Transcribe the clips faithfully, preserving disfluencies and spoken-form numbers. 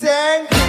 Thank you.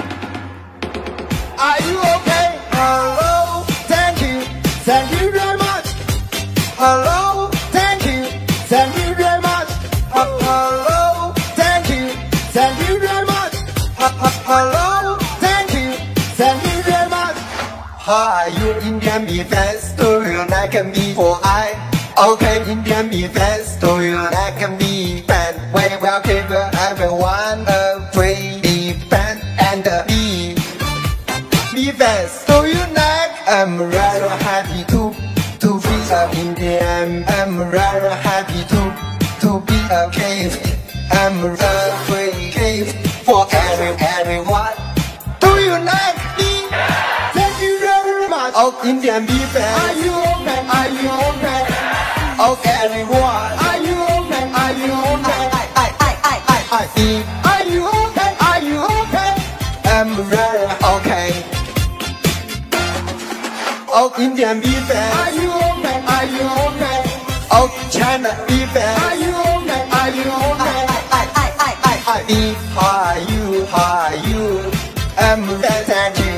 Are you okay? Hello. Thank you. Thank you very much. Hello. Thank you. Thank you very much. Hello. Thank you. Thank you very much. Hello. Thank you. Thank you very much. Hi, you Indian be fast. Do you like me for I? Okay, Indian be fast. Do you like me fan? We will give everyone a free fan and be be fast. Do you like? I'm very happy to to be an Indian. I'm very happy to to be a cave. I'm a free cave for every everyone. Do you like me? Thank you very much. Oh, Indian be fast. Are you okay? Are you okay? Oh, everyone. Are you okay? Are you okay? I I I I I I I. Are you okay? Are you okay? I'm very okay. Oh, Indian be fast. Are you okay? Are you okay? Oh, China be fast. Are you okay? Are you okay? I I I I I I. How are you? How are you? I'm very thank you.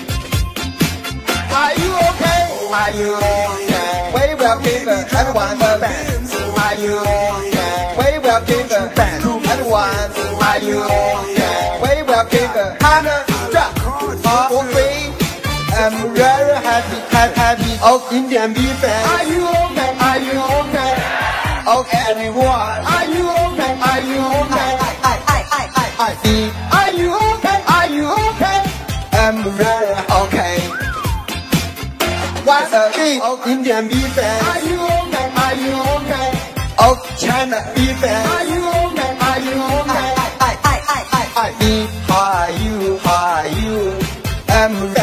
Are you okay? Are you okay? We will give everyone a band. Are you okay? We will give a band to everyone. Are you okay? We will give a hundred drop for free. I'm very happy, happy, happy. Oh, Indian be fast. Are you okay? Are you okay? Oh, everyone. Are you okay? Are you okay? I, I, I, I, I, I. Are you okay? Are you okay? I'm very okay. What's a big? Oh, Indian be fast. Are you okay? Are you okay? Oh, China be fast. Are you okay? Are you okay? I, I, I, I, I, I. How are you? How are you? I'm very